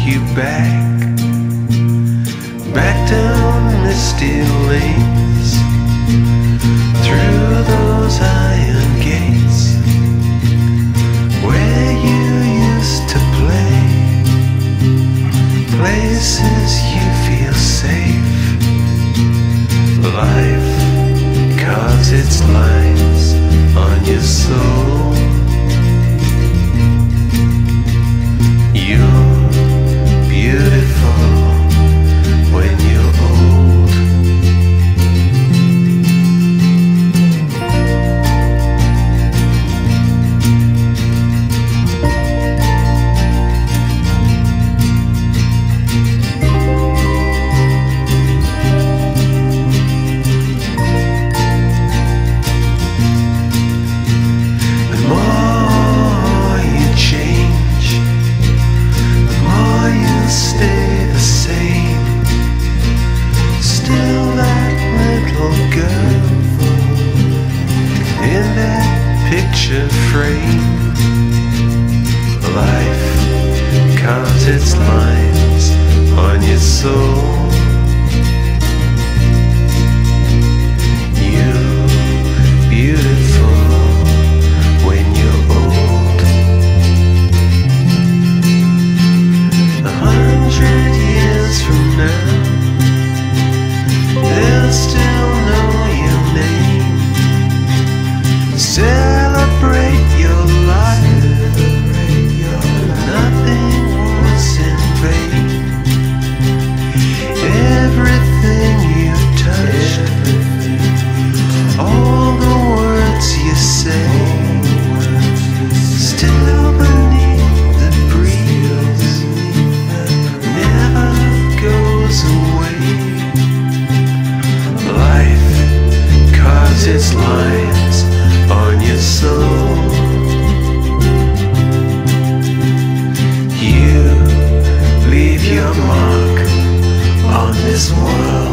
you back down misty lanes, through those iron gates, where you used to play, places you feel safe. Life carves its lines on your soul. You're beautiful when you're old. The more you change, the more you stay the same. Still that little girl in that picture frame. Life carves its lines on your soul. You're beautiful when you're old. 100 years from now, they'll still know your name. Celebrate your life. Nothing was in vain. Everything you touched, all the words you say, still beneath the breeze, never goes away. Life carves its lines on your soul. You leave your mark on this world.